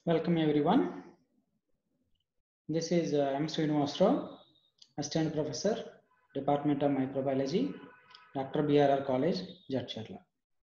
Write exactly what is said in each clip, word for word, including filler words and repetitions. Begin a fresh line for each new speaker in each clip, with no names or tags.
Welcome everyone. This is uh, M. Srinivas Rao, Assistant Professor, Department of Microbiology, Doctor B R R College, Jadcherla.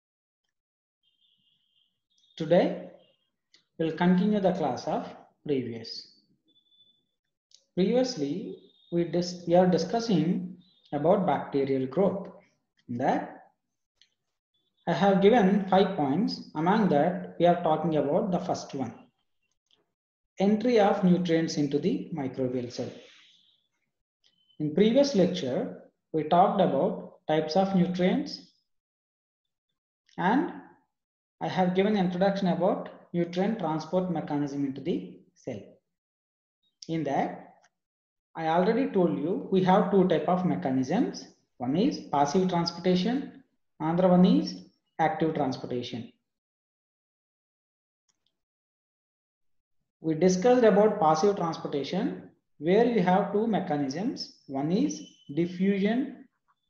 Today, we'll continue the class of previous. Previously, we, dis we are discussing about bacterial growth. In that, I have given five points. Among that, we are talking about the first one. Entry of nutrients into the microbial cell. In previous lecture, we talked about types of nutrients and I have given introduction about nutrient transport mechanism into the cell. In that, I already told you we have two type of mechanisms. One is passive transportation, another one is active transportation. We discussed about passive transportation where you have two mechanisms. One is diffusion,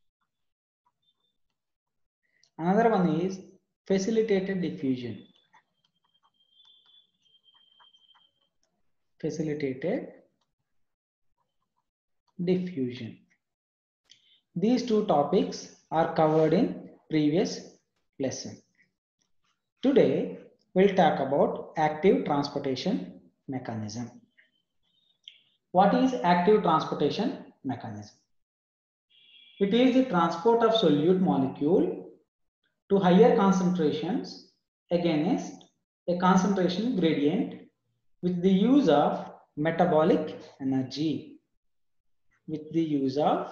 another one is facilitated diffusion. Facilitated diffusion. These two topics are covered in previous lesson. Today, we'll talk about active transportation mechanism. What is active transportation mechanism? It is the transport of solute molecule to higher concentrations against a concentration gradient with the use of metabolic energy. With the use of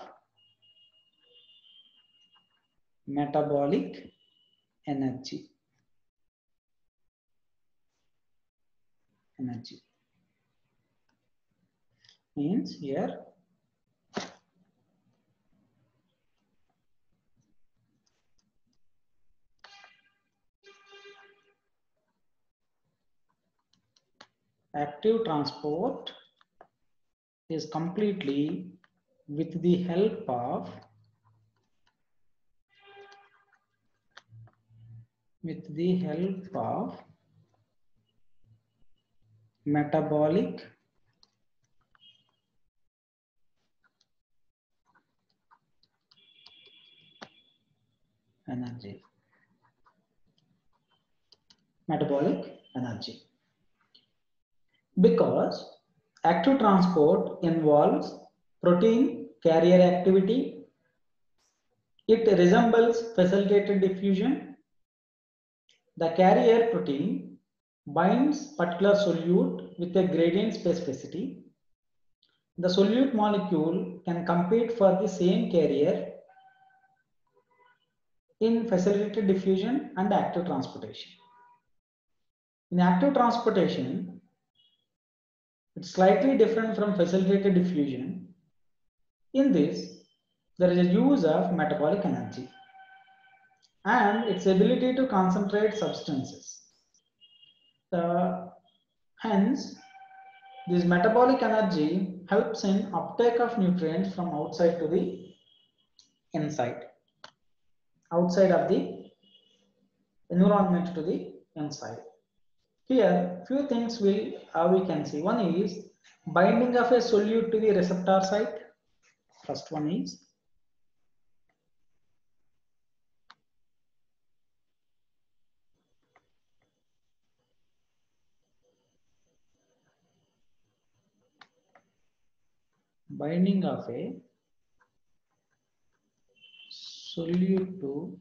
metabolic energy. Energy means here active transport is completely with the help of with the help of metabolic energy. Metabolic energy. Because active transport involves protein carrier activity, it resembles facilitated diffusion. The carrier protein binds particular solute with a gradient specificity. The solute molecule can compete for the same carrier in facilitated diffusion and active transportation. In active transportation, it's slightly different from facilitated diffusion. In this, there is a use of metabolic energy and its ability to concentrate substances. The, hence, this metabolic energy helps in uptake of nutrients from outside to the inside, outside of the environment to the inside. Here, few things we, uh, we can see. One is binding of a solute to the receptor site. First one is binding of a solute to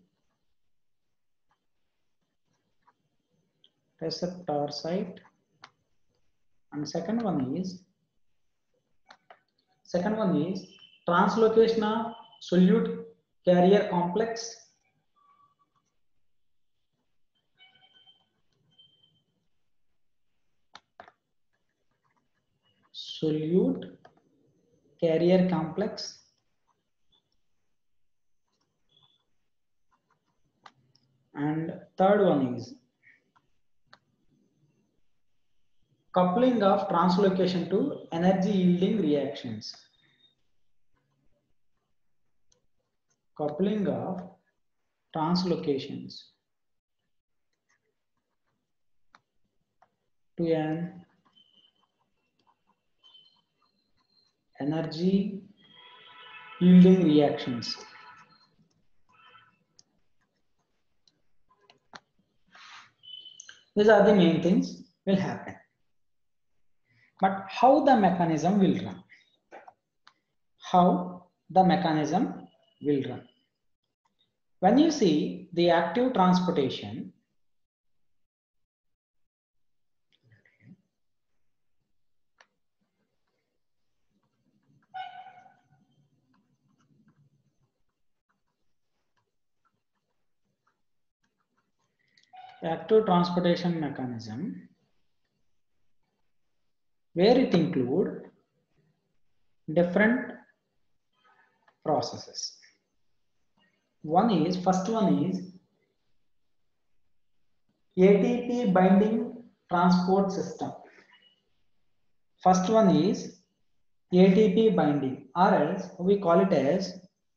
receptor site, and second one is second one is translocation of solute carrier complex solute carrier complex and third one is coupling of translocation to energy yielding reactions. Coupling of translocations to an energy yielding reactions. These are the main things will happen. But how the mechanism will run? How the mechanism will run? When you see the active transportation, active transportation mechanism, where it include different processes. One is, first one is A T P binding transport system. First one is A T P binding, or else we call it as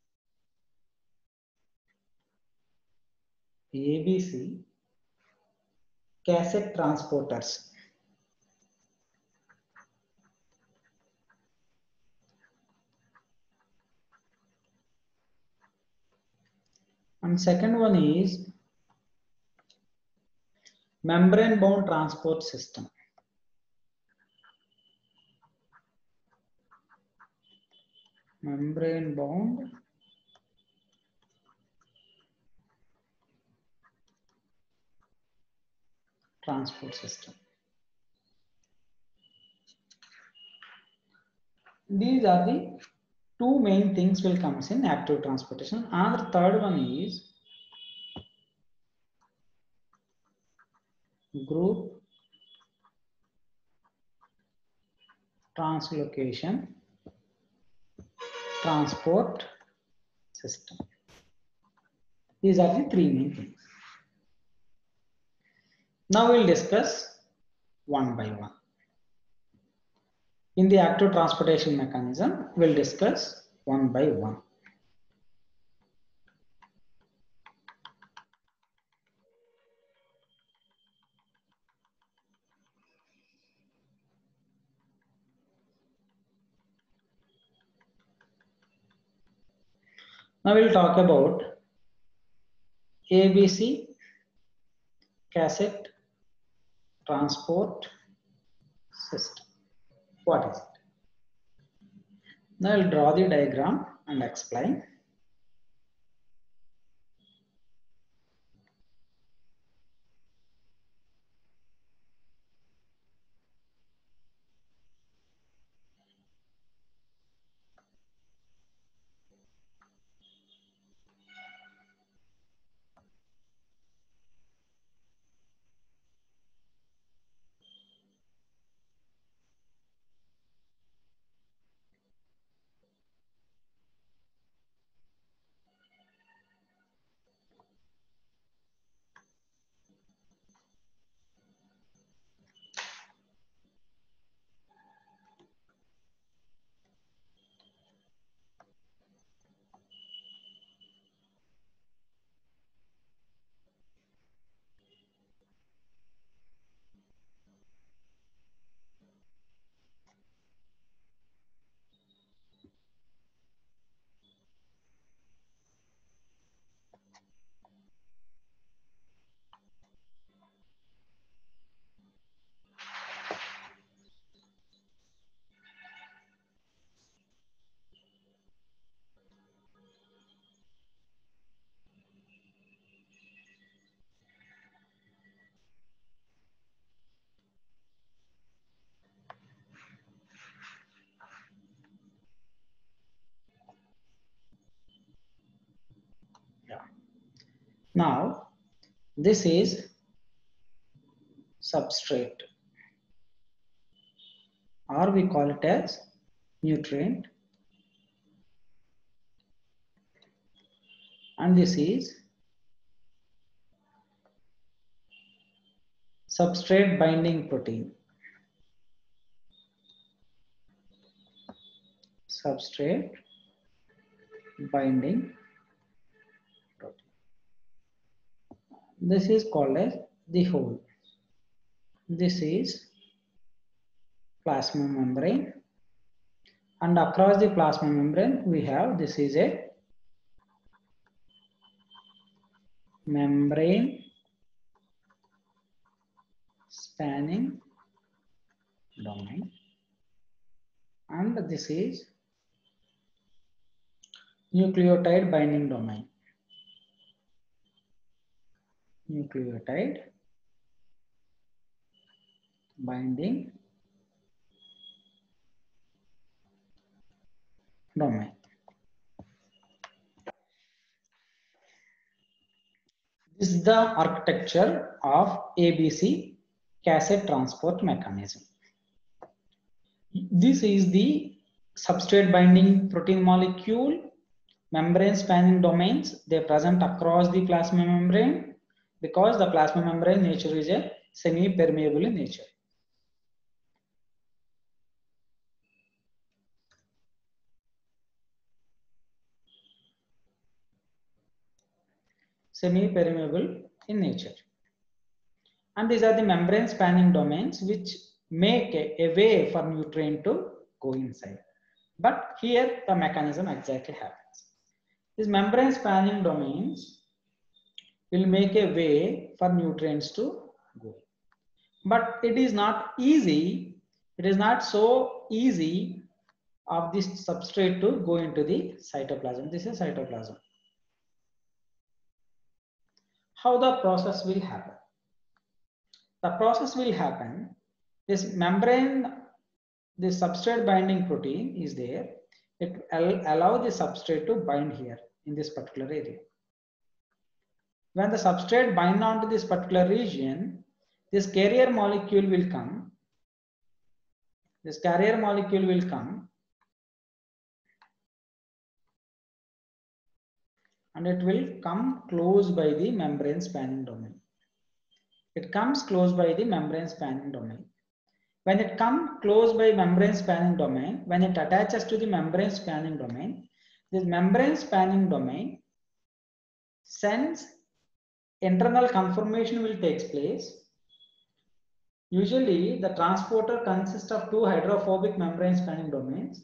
A B C cassette transporters. And second one is membrane bound transport system. Membrane bound transport system. These are the two main things will come in active transportation. And the third one is group translocation transport system. These are the three main things. Now we'll discuss one by one. In the active transportation mechanism, we'll discuss one by one. Now we'll talk about A B C cassette transport system. What is it? Now I'll draw the diagram and explain. Yeah. Now, this is substrate, or we call it as nutrient, and this is substrate binding protein. Substrate binding protein. This is called as the whole. This is plasma membrane, and across the plasma membrane we have, this is a membrane spanning domain, and this is nucleotide binding domain. Nucleotide binding domain. This is the architecture of A B C cassette transport mechanism. This is the substrate binding protein molecule, membrane spanning domains. They present across the plasma membrane because the plasma membrane nature is a semi-permeable in nature. Semi-permeable in nature. And these are the membrane spanning domains which make a, a way for nutrient to go inside. But here the mechanism exactly happens. These membrane spanning domains will make a way for nutrients to go. But it is not easy, it is not so easy of this substrate to go into the cytoplasm. This is cytoplasm. How the process will happen? The process will happen, this membrane, this substrate binding protein is there. It will allow the substrate to bind here in this particular area. When the substrate bind onto this particular region, this carrier molecule will come. This carrier molecule will come and it will come close by the membrane spanning domain. It comes close by the membrane spanning domain. When it comes close by membrane spanning domain, when it attaches to the membrane spanning domain, this membrane spanning domain sends internal conformation will take place. Usually the transporter consists of two hydrophobic membrane spanning domains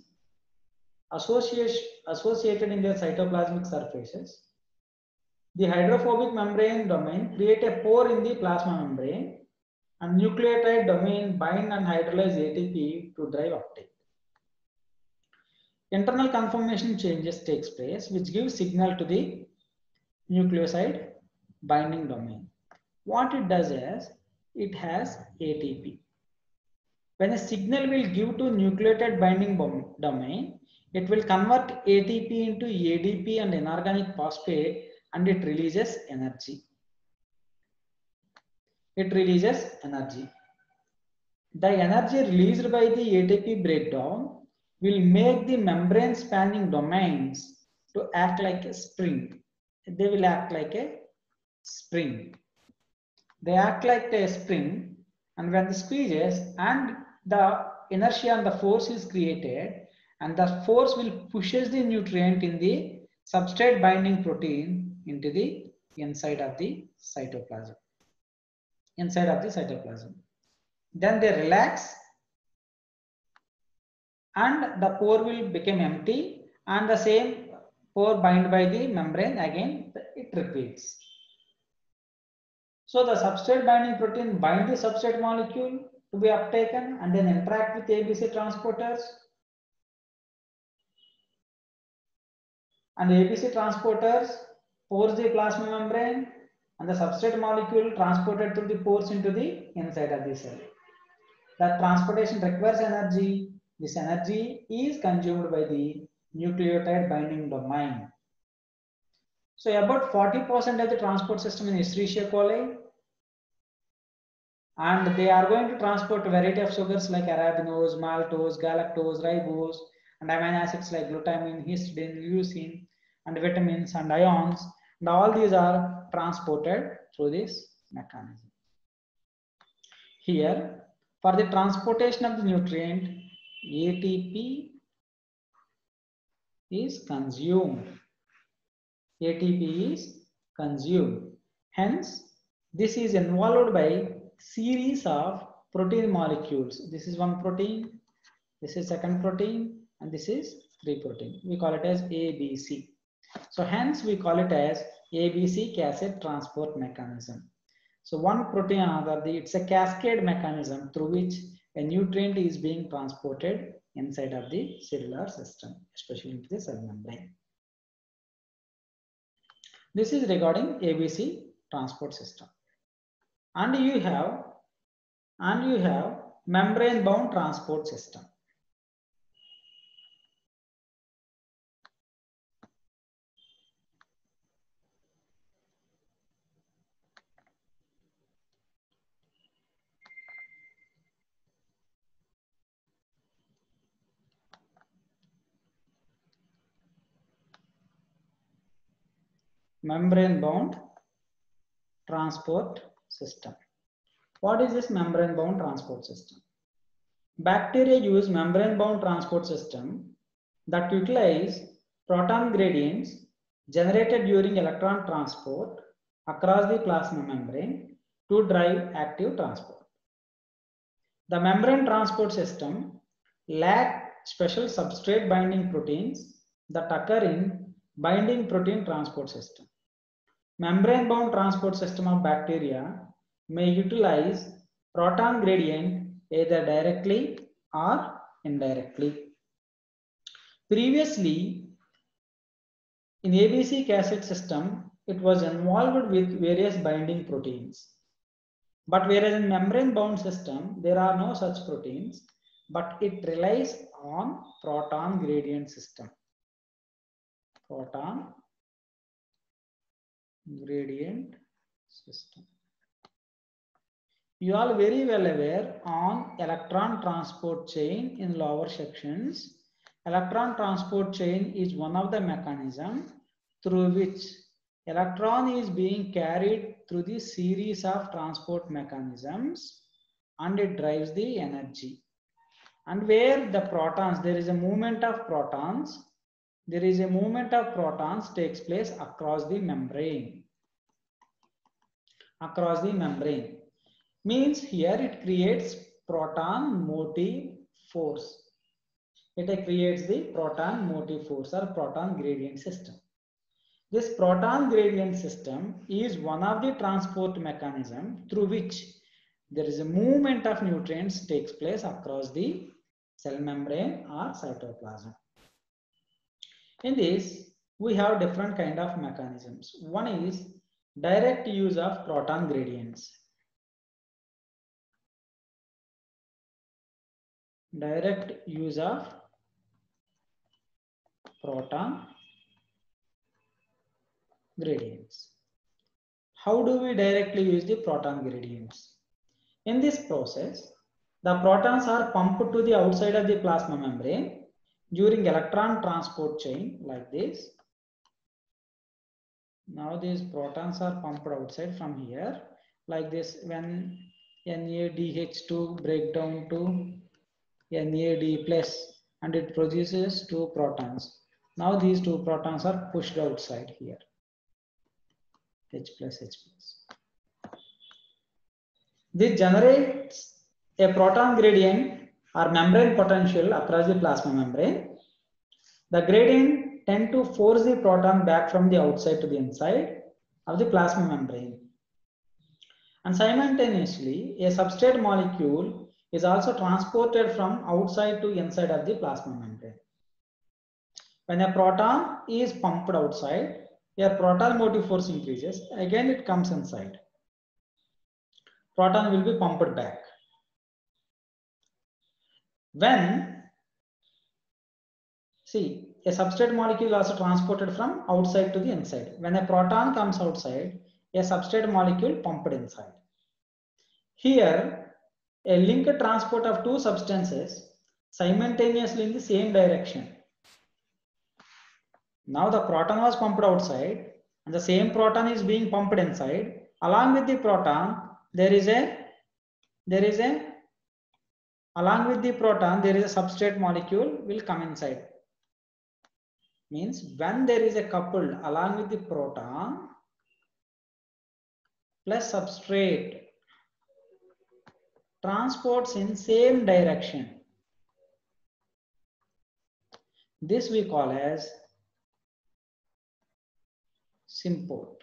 associated in their cytoplasmic surfaces. The hydrophobic membrane domain create a pore in the plasma membrane, and nucleotide domain bind and hydrolyze A T P to drive uptake. Internal conformation changes takes place, which gives signal to the nucleoside binding domain. What it does is, it has A T P. When a signal will give to nucleotide binding domain, it will convert A T P into A D P and inorganic phosphate, and it releases energy. It releases energy. The energy released by the A T P breakdown will make the membrane spanning domains to act like a spring. They will act like a spring. They act like a spring, and when the squeezes and the inertia and the force is created, and the force will pushes the nutrient in the substrate binding protein into the inside of the cytoplasm. Inside of the cytoplasm. Then they relax and the pore will become empty, and the same pore bind by the membrane, again it repeats. So the substrate binding protein bind the substrate molecule to be uptaken and then interact with A B C transporters. And the A B C transporters pores the plasma membrane, and the substrate molecule transported through the pores into the inside of the cell. That transportation requires energy. This energy is consumed by the nucleotide binding domain. So about forty percent of the transport system in Escherichia coli, and they are going to transport a variety of sugars like arabinose, maltose, galactose, ribose, and amino acids like glutamine, histidine, leucine, and vitamins and ions. And all these are transported through this mechanism. Here, for the transportation of the nutrient, A T P is consumed. A T P is consumed. Hence, this is involved by series of protein molecules. This is one protein, this is second protein, and this is three protein. We call it as A B C. So hence we call it as A B C cassette transport mechanism. So one protein another, it's a cascade mechanism through which a nutrient is being transported inside of the cellular system, especially into the cell membrane. This is regarding A B C transport system. And you have, and you have membrane bound transport system. Membrane bound transport system. What is this membrane bound transport system? Bacteria use membrane bound transport system that utilize proton gradients generated during electron transport across the plasma membrane to drive active transport. The membrane transport system lacks special substrate binding proteins that occur in binding protein transport system. Membrane bound transport system of bacteria may utilize proton gradient either directly or indirectly. Previously, in A B C cassette system, it was involved with various binding proteins. But whereas in membrane bound system, there are no such proteins, but it relies on proton gradient system. Proton gradient system. You are very well aware on electron transport chain in lower sections. Electron transport chain is one of the mechanisms through which electron is being carried through the series of transport mechanisms and it drives the energy. And where the protons, there is a movement of protons, there is a movement of protons takes place across the membrane. Across the membrane. Means here it creates proton motive force. It creates the proton motive force or proton gradient system. This proton gradient system is one of the transport mechanisms through which there is a movement of nutrients takes place across the cell membrane or cytoplasm. In this, we have different kind of mechanisms. One is direct use of proton gradients. Direct use of proton gradients. How do we directly use the proton gradients? In this process, the protons are pumped to the outside of the plasma membrane during electron transport chain like this. Now these protons are pumped outside from here like this. When N A D H two break down to N A D plus and it produces two protons. Now these two protons are pushed outside here. H plus H plus. This generates a proton gradient or membrane potential across the plasma membrane. The gradient tend to force the proton back from the outside to the inside of the plasma membrane. And simultaneously, a substrate molecule is also transported from outside to inside of the plasma membrane. When a proton is pumped outside, a proton motive force increases, again it comes inside. Proton will be pumped back. When, see, a substrate molecule is also transported from outside to the inside. When a proton comes outside, a substrate molecule pumped inside. Here, a linked transport of two substances simultaneously in the same direction. Now the proton was pumped outside and the same proton is being pumped inside. Along with the proton, there is a, there is a, along with the proton, there is a substrate molecule will come inside. Means when there is a coupled along with the proton plus substrate transports in same direction. This we call as symport.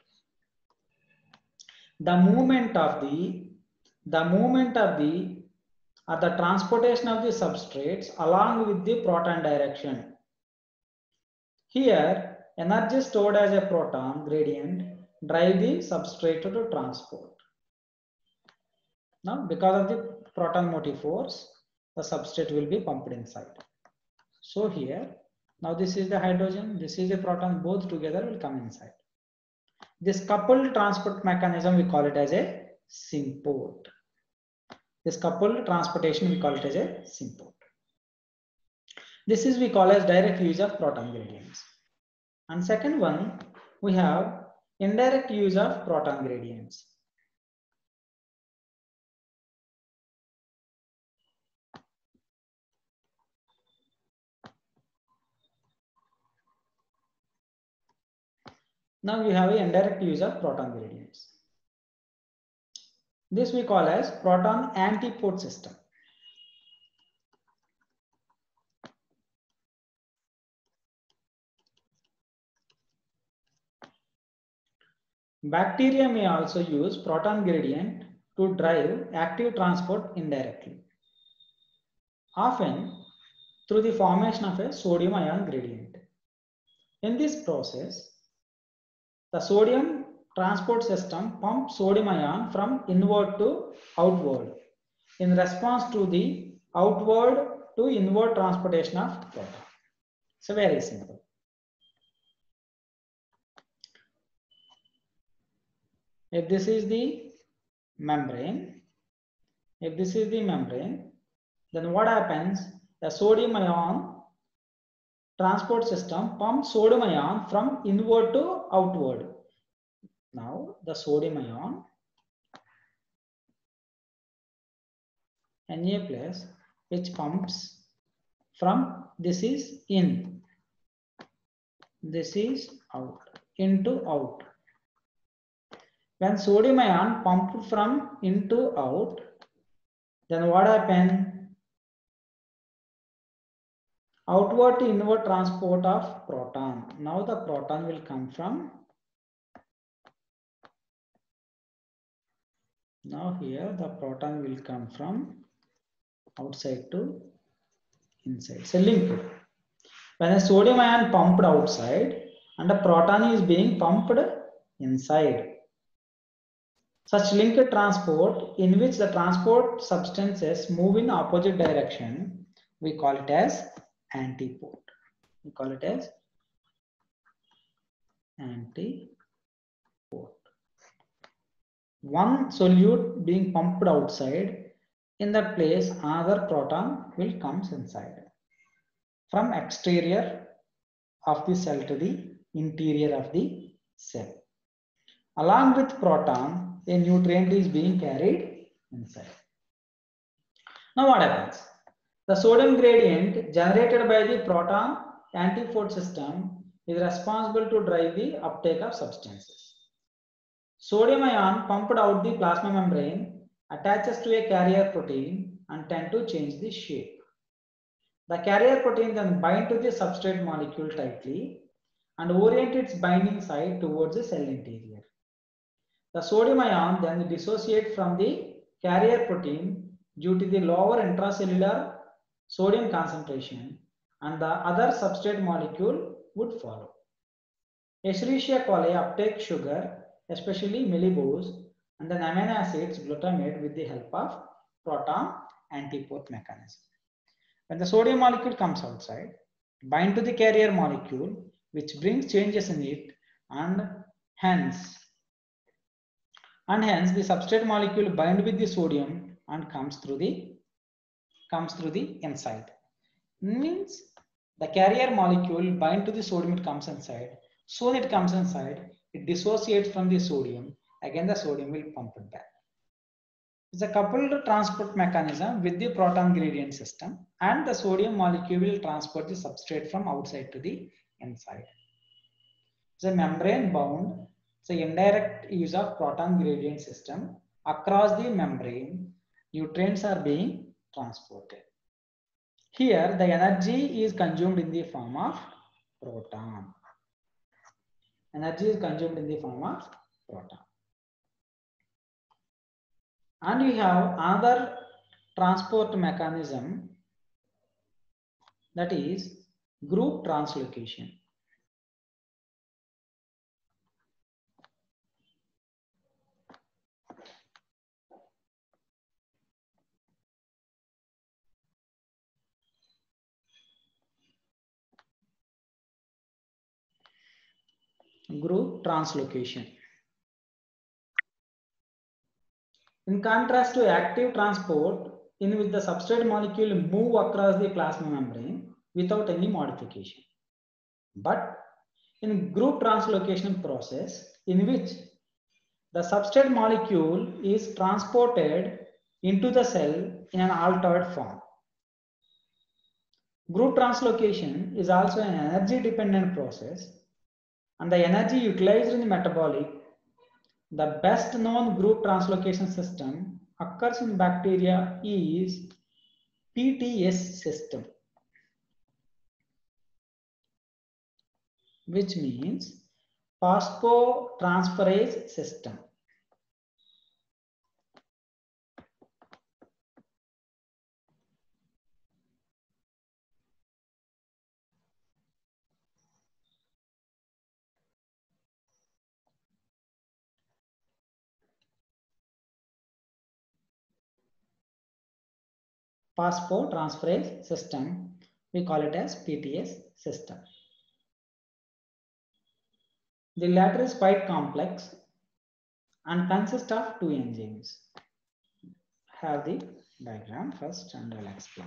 The movement of the the movement of the or the transportation of the substrates along with the proton direction. Here, energy stored as a proton gradient drive the substrate to transport. Now, because of the proton motive force, the substrate will be pumped inside. So here, now this is the hydrogen, this is the proton, both together will come inside. This coupled transport mechanism, we call it as a symport. This coupled transportation, we call it as a symport. This is we call as direct use of proton gradients. And second one, we have indirect use of proton gradients. Now we have an indirect use of proton gradients. This we call as proton antiport system. Bacteria may also use proton gradient to drive active transport indirectly, often through the formation of a sodium ion gradient. In this process, the sodium transport system pumps sodium ion from inward to outward in response to the outward to inward transportation of proton. So very simple. If this is the membrane, if this is the membrane, then what happens? The sodium ion transport system pumps sodium ion from inward to outward. Now the sodium ion Na plus, which pumps from, this is in, this is out, into out. When sodium ion pumped from into out, then what happens? Outward to inward transport of proton. Now the proton will come from, now here the proton will come from outside to inside. So linked. When a sodium ion pumped outside and a proton is being pumped inside. Such linked transport in which the transport substances move in opposite direction, we call it as antiport. We call it as antiport. One solute being pumped outside, in that place another proton will come inside. From exterior of the cell to the interior of the cell. Along with proton, a nutrient is being carried inside. Now what happens? The sodium gradient generated by the proton antiport system is responsible to drive the uptake of substances. Sodium ion pumped out the plasma membrane attaches to a carrier protein and tend to change the shape. The carrier protein then binds to the substrate molecule tightly and orient its binding site towards the cell interior. The sodium ion then dissociates from the carrier protein due to the lower intracellular sodium concentration, and the other substrate molecule would follow. Escherichia coli uptake sugar, especially millibose, and then amino acids glutamate with the help of proton antiport mechanism. When the sodium molecule comes outside, bind to the carrier molecule, which brings changes in it, and hence and hence the substrate molecule bind with the sodium and comes through the comes through the inside. Means the carrier molecule bind to the sodium, it comes inside. Soon it comes inside, it dissociates from the sodium. Again the sodium will pump it back. It's a coupled transport mechanism with the proton gradient system, and the sodium molecule will transport the substrate from outside to the inside. It's a membrane bound. It's an indirect use of proton gradient system across the membrane, nutrients are being transported. Here, the energy is consumed in the form of proton. Energy is consumed in the form of proton. And we have another transport mechanism, that is group translocation. Group translocation. In contrast to active transport, in which the substrate molecule move across the plasma membrane without any modification. But in group translocation process, in which the substrate molecule is transported into the cell in an altered form. Group translocation is also an energy dependent process, and the energy utilized in the metabolic, the best known group translocation system occurs in bacteria is P T S system, which means phosphotransferase system. Phosphotransferase system, we call it as P T S system. The latter is quite complex and consists of two enzymes. Have the diagram first and I'll explain.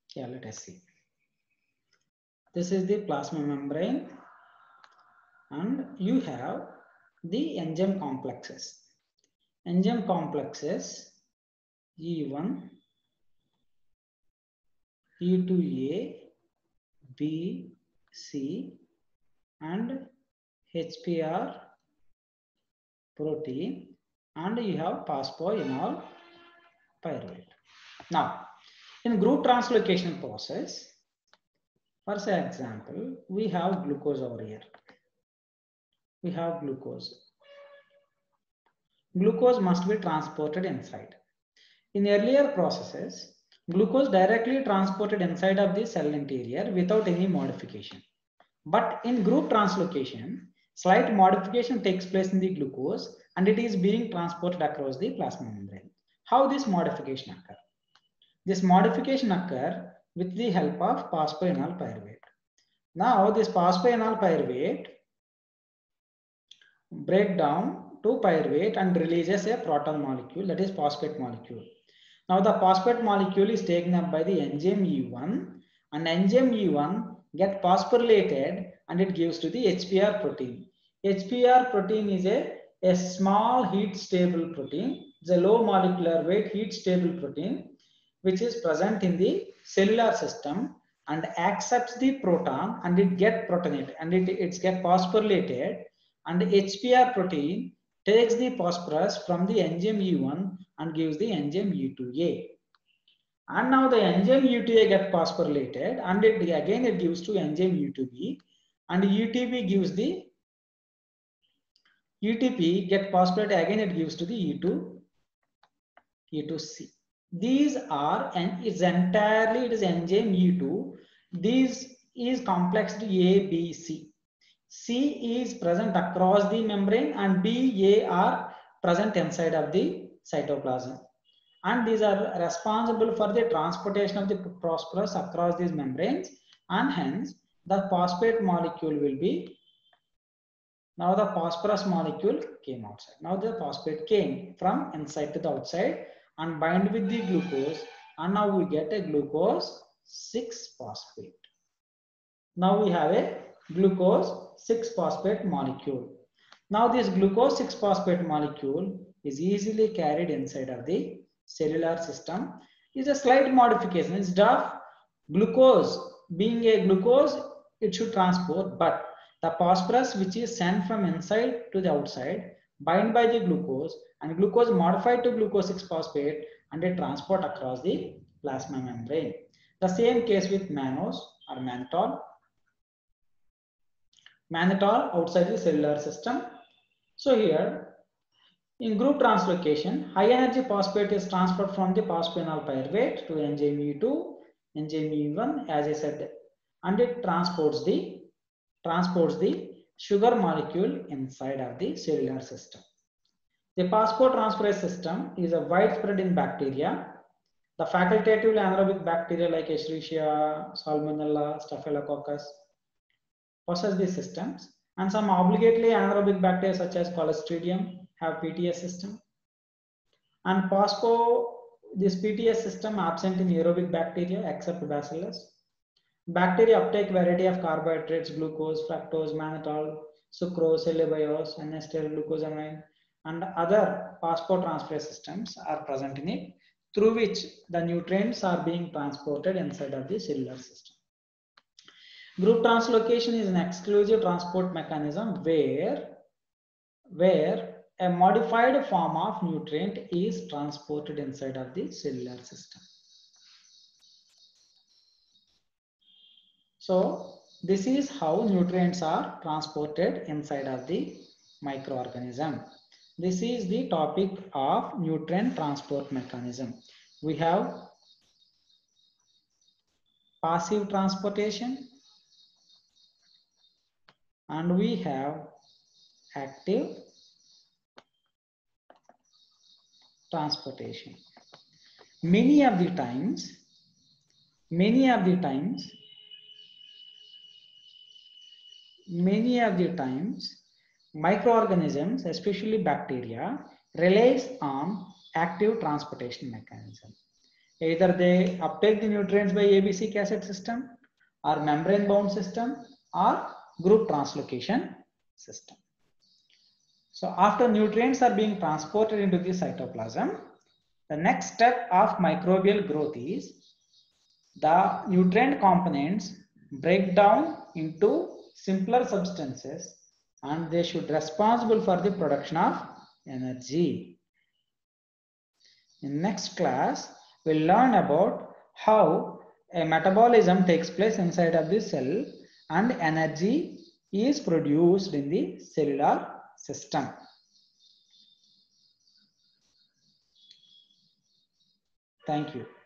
Yeah, let us see. This is the plasma membrane, and you have the enzyme complexes. Enzyme complexes E one, E two A, B, C, and H P R protein, and you have phosphoenol pyruvate. Now, in group translocation process, for example, we have glucose over here. We have glucose. Glucose must be transported inside. In earlier processes, glucose directly transported inside of the cell interior without any modification. But in group translocation, slight modification takes place in the glucose and it is being transported across the plasma membrane. How this modification occur? This modification occur with the help of phosphoenol pyruvate. Now this phosphoenol pyruvate break down to pyruvate and releases a proton molecule, that is phosphate molecule. Now the phosphate molecule is taken up by the enzyme E one, and enzyme E one get phosphorylated and it gives to the H P R protein. H P R protein is a, a small heat stable protein. It's a low molecular weight heat stable protein which is present in the cellular system and accepts the proton and it get protonated and it it's get phosphorylated, and the H P R protein takes the phosphorus from the enzyme E one and gives the enzyme E two A. And now the enzyme E two A get phosphorylated and it again it gives to enzyme E two B, and E two B gives the E T P get phosphorylated again it gives to the E two E two C. These are, and it's entirely it is enzyme E two. These is complex to A, B, C. C is present across the membrane and B, A are present inside of the cytoplasm. And these are responsible for the transportation of the phosphorus across these membranes, and hence the phosphate molecule will be, now the phosphorus molecule came outside. Now the phosphate came from inside to the outside and bind with the glucose, and now we get a glucose six phosphate. Now we have a glucose six phosphate molecule. Now this glucose six phosphate molecule is easily carried inside of the cellular system. Is a slight modification. Instead of glucose being a glucose, it should transport, but the phosphorus which is sent from inside to the outside bind by the glucose, and glucose modified to glucose six phosphate and it transport across the plasma membrane. The same case with mannose or mannitol. Mannitol outside the cellular system. So here in group translocation, high energy phosphate is transferred from the phosphoenol pyruvate to enzyme E two, enzyme E one, as I said, and it transports the transports the sugar molecule inside of the cellular system. The phosphotransferase system is a widespread in bacteria. The facultative anaerobic bacteria like Escherichia, Salmonella, Staphylococcus possess these systems, and some obligately anaerobic bacteria such as Clostridium have P T S system. And phospho, this P T S system absent in aerobic bacteria except Bacillus. Bacteria uptake variety of carbohydrates, glucose, fructose, mannitol, sucrose, cellulobiose, N-acetyl glucosamine, and other phosphotransferase systems are present in it, through which the nutrients are being transported inside of the cellular system. Group translocation is an exclusive transport mechanism where, where a modified form of nutrient is transported inside of the cellular system. So this is how nutrients are transported inside of the microorganism. This is the topic of nutrient transport mechanism. We have passive transportation and we have active transportation. Many of the times, many of the times, many of the times, microorganisms, especially bacteria, relies on active transportation mechanism. Either they uptake the nutrients by A B C cassette system or membrane bound system or group translocation system. So after nutrients are being transported into the cytoplasm, the next step of microbial growth is the nutrient components break down into simpler substances and they should be responsible for the production of energy. In next class, we'll learn about how a metabolism takes place inside of the cell and energy is produced in the cellular system. Thank you.